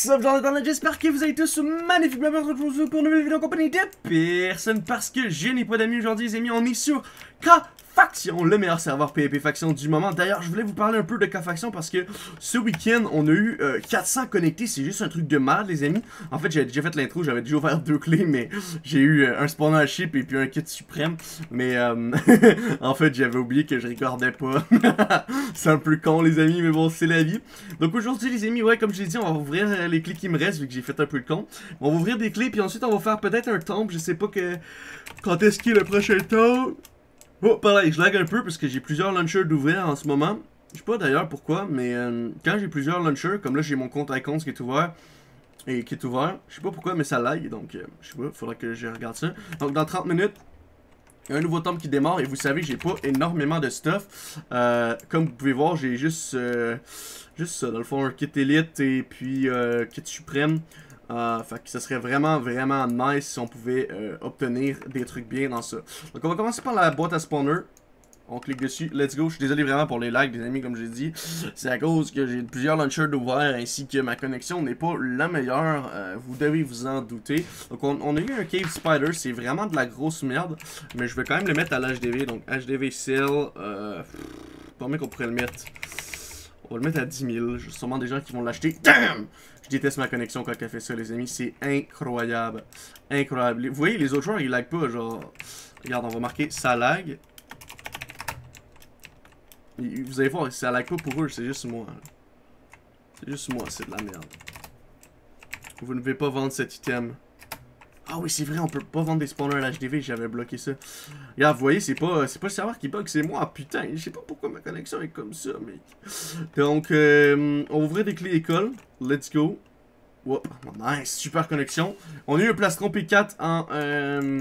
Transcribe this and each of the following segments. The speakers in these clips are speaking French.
What's up, Jonathan, j'espère que vous allez tous magnifiquement bien retrouvés pour une nouvelle vidéo en compagnie de personne parce que je n'ai pas d'amis aujourd'hui, les amis. On est sur K-Faction, le meilleur serveur PvP Faction du moment. D'ailleurs, je voulais vous parler un peu de K-Faction parce que ce week-end, on a eu 400 connectés. C'est juste un truc de malade, les amis. En fait, j'avais déjà fait l'intro, j'avais déjà ouvert 2 clés, mais j'ai eu un spawner à chip et puis un kit suprême. Mais en fait, j'avais oublié que je recordais pas. C'est un peu con, les amis, mais bon, c'est la vie. Donc aujourd'hui, les amis, ouais, comme je l'ai dit, on va ouvrir les clés qui me restent vu que j'ai fait un peu le con. On va ouvrir des clés, puis ensuite on va faire peut-être un tombe. Je sais pas quand est-ce qu'il est le prochain tombe. Oh, pareil, je lag un peu parce que j'ai plusieurs launchers d'ouvrir en ce moment. Je sais pas d'ailleurs pourquoi, mais quand j'ai plusieurs launchers, comme là j'ai mon compte Icons qui est ouvert, je sais pas pourquoi, mais ça lag, donc je sais pas, faudrait que je regarde ça. Donc dans 30 minutes, il y a un nouveau tome qui démarre et vous savez, j'ai pas énormément de stuff. Comme vous pouvez voir, j'ai juste ça, dans le fond, un kit élite et puis kit suprême. Fait que ça serait vraiment nice si on pouvait obtenir des trucs bien dans ça. Donc on va commencer par la boîte à spawner. On clique dessus, let's go. Je suis désolé vraiment pour les lags, les amis, comme j'ai dit. C'est à cause que j'ai plusieurs launchers d'ouvert ainsi que ma connexion n'est pas la meilleure. Vous devez vous en douter. Donc on a eu un Cave Spider, c'est vraiment de la grosse merde. Mais je vais quand même le mettre à l'HDV. Donc HDV Cell, combien qu'on pourrait le mettre? On va le mettre à 10 000. Il y a sûrement des gens qui vont l'acheter. Damn! Je déteste ma connexion quand elle fait ça, les amis. C'est incroyable. Incroyable. Vous voyez, les autres joueurs, ils lag pas. Genre, regarde, on va marquer ça lag. Vous allez voir, ça lag pas pour eux, c'est juste moi. C'est juste moi, c'est de la merde. Vous ne devez pas vendre cet item. Ah oui, c'est vrai, on peut pas vendre des spawners à l'HDV, j'avais bloqué ça. Regarde, vous voyez, c'est pas le serveur qui bug, c'est moi, putain. Je sais pas pourquoi ma connexion est comme ça, mec. Donc, on va ouvrir des clés école. Let's go. Wow, nice, super connexion. On a eu un plastron P4 en...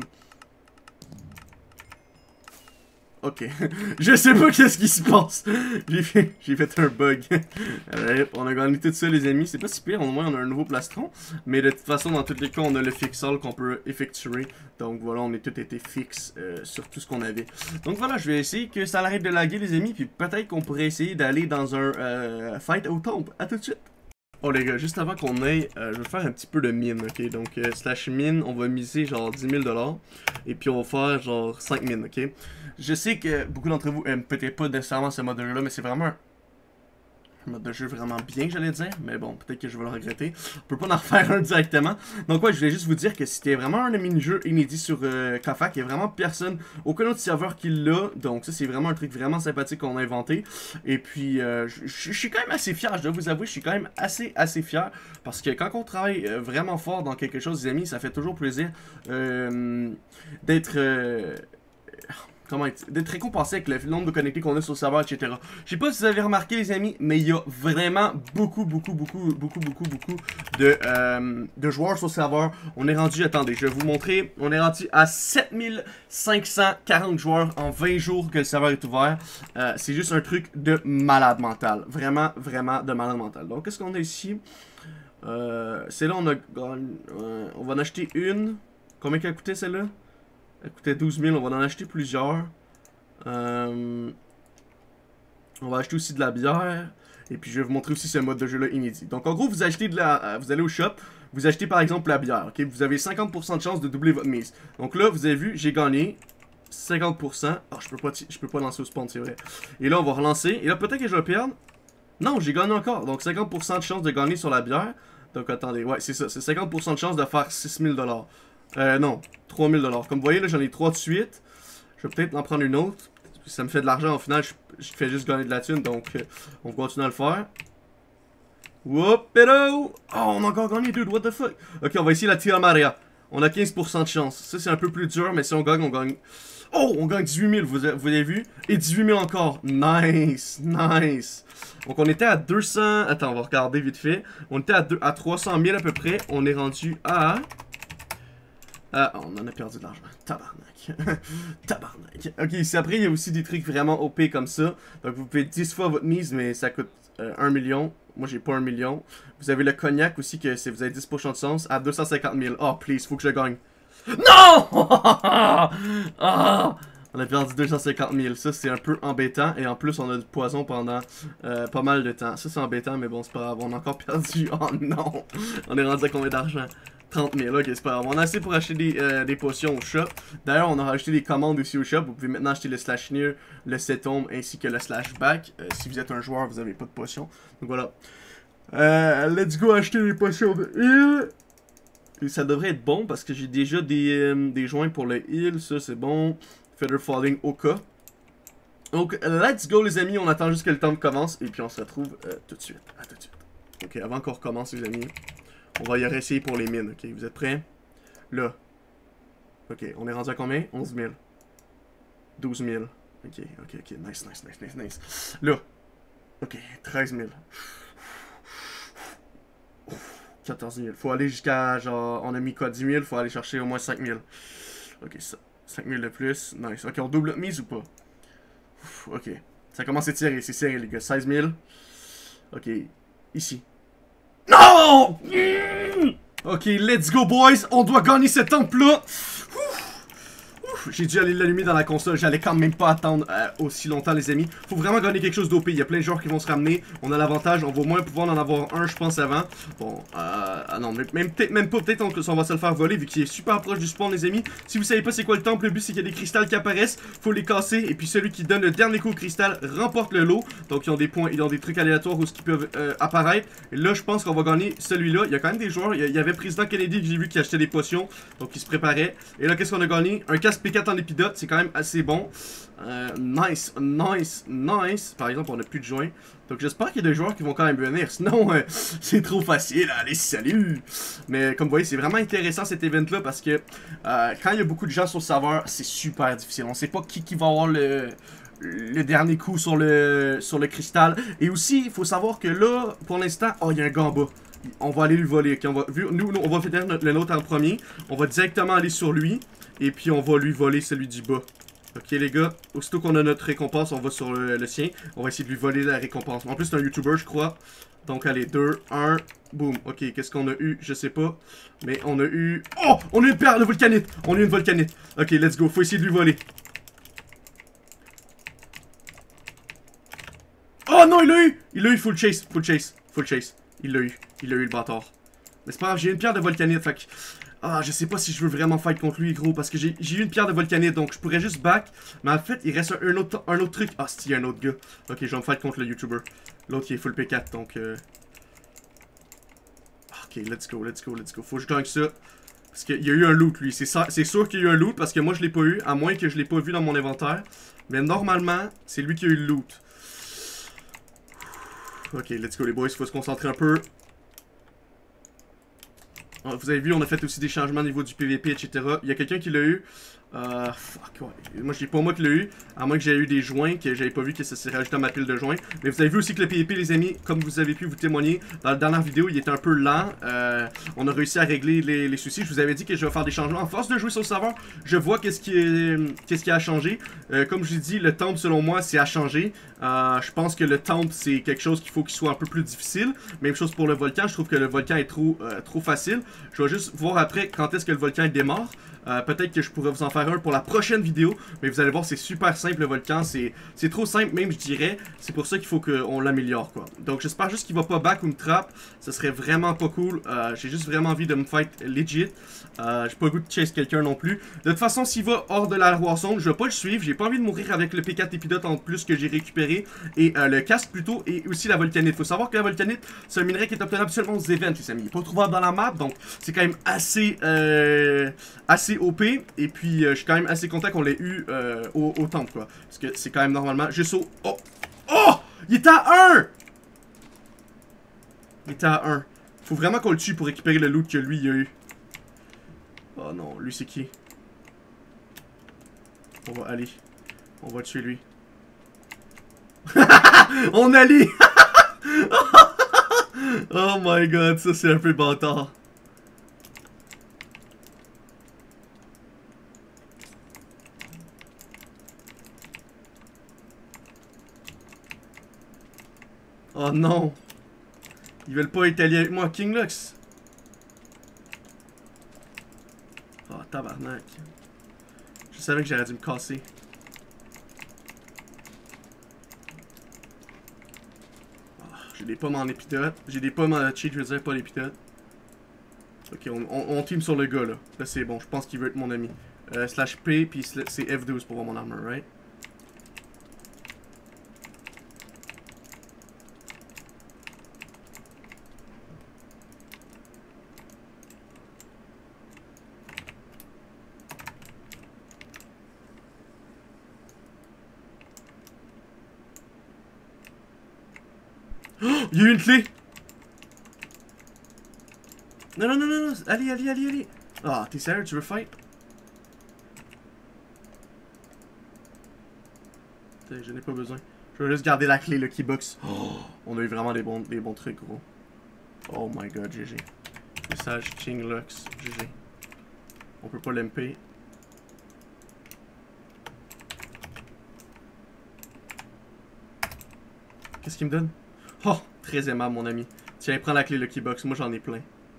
Ok, je sais pas qu'est-ce qui se passe. J'ai fait un bug. On a gagné tout ça, les amis. C'est pas si pire, au moins on a un nouveau plastron. Mais de toute façon, dans tous les cas, on a le fix-all qu'on peut effectuer. Donc voilà, on est tout été fixe sur tout ce qu'on avait. Donc voilà, je vais essayer que ça arrête de laguer, les amis. Puis peut-être qu'on pourrait essayer d'aller dans un fight au tombe. À tout de suite. Oh les gars, juste avant qu'on aille, je vais faire un petit peu de mine, ok? Donc, slash mine, on va miser genre 10 000 $. Et puis on va faire genre 5 mines, ok? Je sais que beaucoup d'entre vous aiment peut-être pas nécessairement ce mode de jeu-là, mais c'est vraiment un mode de jeu vraiment bien, j'allais dire. Mais bon, peut-être que je vais le regretter. On peut pas en refaire un directement. Donc ouais, je voulais juste vous dire que c'était vraiment un mini-jeu inédit sur K-Fac. Il y a vraiment personne, aucun autre serveur qui l'a. Donc ça, c'est vraiment un truc vraiment sympathique qu'on a inventé. Et puis, je suis quand même assez fier, je dois vous avouer, je suis quand même assez fier. Parce que quand on travaille vraiment fort dans quelque chose, les amis, ça fait toujours plaisir d'être... d'être récompensé avec le nombre de connectés qu'on a sur le serveur, etc. Je sais pas si vous avez remarqué, les amis, mais il y a vraiment beaucoup de joueurs sur le serveur. On est rendu, attendez, je vais vous montrer, on est rendu à 7540 joueurs en 20 jours que le serveur est ouvert. C'est juste un truc de malade mental. Vraiment de malade mental. Donc, qu'est-ce qu'on a ici? C'est là, on va en acheter une. Combien qu'elle a coûté, celle-là? Elle coûtait 12 000, on va en acheter plusieurs. On va acheter aussi de la bière. Et puis je vais vous montrer aussi ce mode de jeu là inédit. Donc en gros, vous achetez vous allez au shop, vous achetez par exemple la bière. Ok, vous avez 50% de chance de doubler votre mise. Donc là, vous avez vu, j'ai gagné 50%. Ah, je peux pas lancer au spawn, c'est vrai. Et là, on va relancer. Et là, peut-être que je vais perdre. Non, j'ai gagné encore. Donc 50% de chance de gagner sur la bière. Donc attendez, ouais, c'est ça. C'est 50% de chance de faire 6 000 $. Non, 3 000 $. Comme vous voyez, là, j'en ai 3 de suite. Je vais peut-être en prendre une autre. Ça me fait de l'argent, au final, je fais juste gagner de la thune, donc on va continuer à le faire. Whoop, hello! Oh, on a encore gagné, dude, what the fuck? Ok, on va essayer la Tia Maria. On a 15% de chance. Ça, c'est un peu plus dur, mais si on gagne, on gagne... Oh, on gagne 18 000, vous avez vu? Et 18 000 encore. Nice. Donc, on était à 200... Attends, on va regarder vite fait. On était à 300 000 à peu près. On est rendu à... on en a perdu de l'argent. Tabarnak. Tabarnak. Ok, ici après, il y a aussi des trucs vraiment OP comme ça. Donc, vous pouvez 10 fois votre mise, mais ça coûte 1 million. Moi, j'ai pas 1 million. Vous avez le cognac aussi, que vous avez 10% de chance à 250 000. Oh, please, faut que je gagne. Non! Ah! On a perdu 250 000. Ça, c'est un peu embêtant. Et en plus, on a du poison pendant pas mal de temps. Ça, c'est embêtant, mais bon, c'est pas grave. On a encore perdu. Oh non! On est rendu à combien d'argent? 30 000. Ok, c'est pas grave. On a assez pour acheter des potions au shop. D'ailleurs, on a rajouté des commandes aussi au shop. Vous pouvez maintenant acheter le slash near, le setome ainsi que le slash back. Si vous êtes un joueur, vous avez pas de potions. Donc voilà. Let's go acheter les potions de heal. Et ça devrait être bon parce que j'ai déjà des joints pour le heal. Ça, c'est bon. Feather Falling au cas. Donc, let's go les amis, on attend juste que le temps commence et puis on se retrouve tout de suite. À tout de suite. Ok, avant qu'on recommence les amis, on va y réessayer pour les mines, ok? Vous êtes prêts? Là. Ok, on est rendu à combien? 11 000. 12 000. Ok, nice. Là. Ok, 13 000. 14 000. Faut aller jusqu'à, genre, on a mis quoi? 10 000, faut aller chercher au moins 5 000. Ok, ça. 5000 de plus. Nice. Ok, on double notre mise ou pas? Ok. Ça commence à tirer. C'est serré, les gars. 16 000. Ok. Ici. Non! Ok, let's go, boys. On doit gagner ce temple-là. J'ai dû aller l'allumer dans la console. J'allais quand même pas attendre aussi longtemps, les amis. Faut vraiment gagner quelque chose d'OP. Il y a plein de joueurs qui vont se ramener. On a l'avantage. On va au moins pouvoir en avoir un, je pense, avant. Bon, non, peut-être même pas. Peut-être qu'on va se le faire voler vu qu'il est super proche du spawn, les amis. Si vous savez pas c'est quoi le temple, le but c'est qu'il y a des cristals qui apparaissent. Faut les casser. Et puis celui qui donne le dernier coup au cristal remporte le lot. Donc ils ont des points, ils ont des trucs aléatoires où ils peuvent apparaître. Et là, je pense qu'on va gagner celui-là. Il y a quand même des joueurs. Il y avait Président Kennedy que j'ai vu qui achetait des potions. Donc il se préparait. Et là, qu'est-ce qu'on a gagné? Un casque P4 en épidote, c'est quand même assez bon. Nice. Par exemple, on a plus de joints. Donc j'espère qu'il y a des joueurs qui vont quand même venir. Sinon, c'est trop facile. Allez, salut! Mais comme vous voyez, c'est vraiment intéressant cet event-là parce que quand il y a beaucoup de gens sur le serveur, c'est super difficile. On sait pas qui va avoir le dernier coup sur le cristal. Et aussi, il faut savoir que là, pour l'instant, oh, il y a un gars en bas. On va aller lui voler. Okay? Nous, on va faire le nôtre en premier. On va directement aller sur lui. Et puis on va lui voler celui du bas. Ok les gars, aussitôt qu'on a notre récompense, on va sur le sien. On va essayer de lui voler la récompense. En plus c'est un YouTuber je crois. Donc allez, 2, 1, boum. Ok, qu'est-ce qu'on a eu? Je sais pas. Mais on a eu... Oh! On a eu une perle de volcanite! On a eu une volcanite. Ok, let's go. Faut essayer de lui voler. Oh non, il l'a eu! Il l'a eu, full chase. Il l'a eu le bâtard. Mais c'est pas grave, j'ai une pierre de volcanite, fait que... Ah, je sais pas si je veux vraiment fight contre lui, gros, parce que j'ai eu une pierre de volcanite, donc je pourrais juste back. Mais en fait, il reste un autre truc. Ah, c'est, il y a un autre gars. Ok, je vais me fight contre le YouTuber. L'autre, il est full P4, donc... Ok, let's go. Faut que je gagne ça. Parce qu'il y a eu un loot, lui. C'est sûr qu'il y a eu un loot, parce que moi, je l'ai pas eu, à moins que je l'ai pas vu dans mon inventaire. Mais normalement, c'est lui qui a eu le loot. Ok, let's go, les boys. Faut se concentrer un peu. Vous avez vu, on a fait aussi des changements au niveau du PVP, etc. Il y a quelqu'un qui l'a eu. Fuck, ouais. Moi, je dis pas moi qui l'ai eu. À moins que j'ai eu des joints, que j'avais pas vu que ça s'est rajouté à ma pile de joints. Mais vous avez vu aussi que le PVP, les amis, comme vous avez pu vous témoigner, dans la dernière vidéo, il était un peu lent. On a réussi à régler les soucis. Je vous avais dit que je vais faire des changements. En force de jouer sur le serveur, je vois qu'est-ce qui a changé. Comme je l'ai dit, le temple, selon moi, c'est à changer. Je pense que le temple, c'est quelque chose qu'il faut qu'il soit un peu plus difficile. Même chose pour le volcan. Je trouve que le volcan est trop facile. Je vais juste voir après quand est-ce que le volcan démarre. Peut-être que je pourrais vous en faire un pour la prochaine vidéo. Mais vous allez voir, c'est super simple le volcan. C'est trop simple même, je dirais. C'est pour ça qu'il faut qu'on l'améliore, quoi. Donc j'espère juste qu'il va pas back ou me trap. Ce serait vraiment pas cool. J'ai juste vraiment envie de me fight legit. J'ai pas le goût de chase quelqu'un non plus. De toute façon, s'il va hors de la War Zone, je vais pas le suivre. J'ai pas envie de mourir avec le P4 épidote en plus que j'ai récupéré. Et le casque plutôt. Et aussi la volcanite. Faut savoir que la volcanite, c'est un minerai qui est obtenable seulement aux events, les amis. Il est pas trouvable dans la map. Donc c'est quand même assez OP. Et puis je suis quand même assez content qu'on l'ait eu au temple, quoi. Parce que c'est quand même normalement juste au... Oh! Oh! Il était à 1! Il était à 1. Faut vraiment qu'on le tue pour récupérer le loot que lui il a eu. Oh non, lui c'est qui? On va aller. On va tuer lui. On allait! Oh my god, ça c'est un peu bâtard. Oh non! Ils veulent pas être alliés avec moi, King Lux! Oh tabarnak. Je savais que j'aurais dû me casser. J'ai des pommes en épidote. J'ai des pommes en cheat, je veux dire, pas l'épidote. Ok, on team sur le gars, là. Là, c'est bon, je pense qu'il veut être mon ami. Slash P, puis c'est F12 pour voir mon armor, right? Oh, il y a eu une clé! Non, non, non, non, non, allez, allez, allez, allez! Ah, t'es sérieux, tu veux fight? Je n'ai pas besoin. Je vais juste garder la clé, le keybox. Oh, on a eu vraiment des bons trucs, gros. Oh my god, GG. Message King Lux, GG. On peut pas l'MP. Qu'est-ce qu'il me donne? Oh, très aimable, mon ami. Tiens, prends la clé Lucky Box. Moi, j'en ai plein.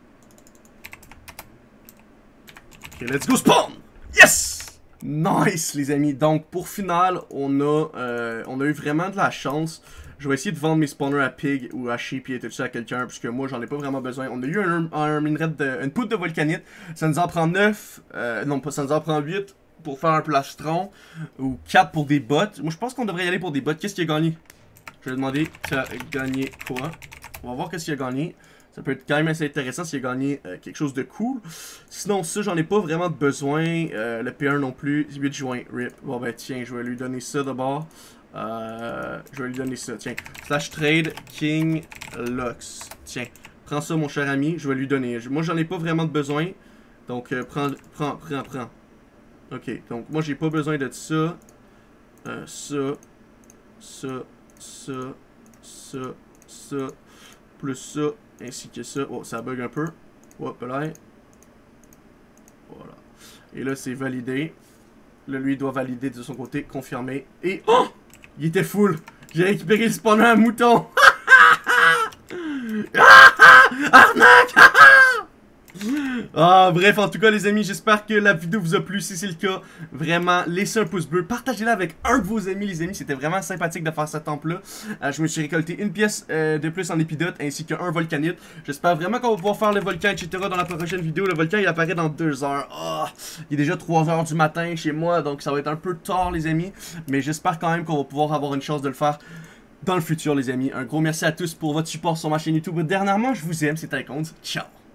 Ok, let's go spawn! Yes! Nice, les amis. Donc, pour final, on a eu vraiment de la chance. Je vais essayer de vendre mes spawners à Pig ou à Sheep et tout ça à quelqu'un, puisque moi, j'en ai pas vraiment besoin. On a eu une poudre de volcanite. Ça nous en prend 9. Non, pas, ça nous en prend 8 pour faire un plastron. Ou 4 pour des bots. Moi, je pense qu'on devrait y aller pour des bots. Qu'est-ce qu'il a gagné? Je vais demander, tu as gagné quoi? On va voir qu'est-ce qu'il a gagné. Ça peut être quand même assez intéressant s'il a gagné quelque chose de cool. Sinon, ça, j'en ai pas vraiment besoin. Le P1 non plus. 8 juin, RIP. Bon, ben, tiens, je vais lui donner ça d'abord. Je vais lui donner ça, tiens. Slash trade King Lux. Tiens, prends ça, mon cher ami. Je vais lui donner. Moi, j'en ai pas vraiment de besoin. Donc, prends. Ok, donc, moi, j'ai pas besoin de ça. Ça, plus ça, ainsi que ça. Oh, ça bug un peu. Hop là. Voilà. Et là, c'est validé. Là, lui, il doit valider de son côté, confirmer. Et... Oh! Il était full. J'ai récupéré le spawner à mouton. Arnaque! Ah, bref, en tout cas, les amis, j'espère que la vidéo vous a plu. Si c'est le cas, vraiment, laissez un pouce bleu. Partagez-la avec un de vos amis, les amis. C'était vraiment sympathique de faire cette temple-là. Je me suis récolté une pièce de plus en épidote, ainsi qu'un volcanite. J'espère vraiment qu'on va pouvoir faire le volcan, etc. dans la prochaine vidéo. Le volcan, il apparaît dans 2 heures. Oh, il est déjà 3 heures du matin chez moi, donc ça va être un peu tard, les amis. Mais j'espère quand même qu'on va pouvoir avoir une chance de le faire dans le futur, les amis. Un gros merci à tous pour votre support sur ma chaîne YouTube. Dernièrement, je vous aime, c'était Icons. Ciao!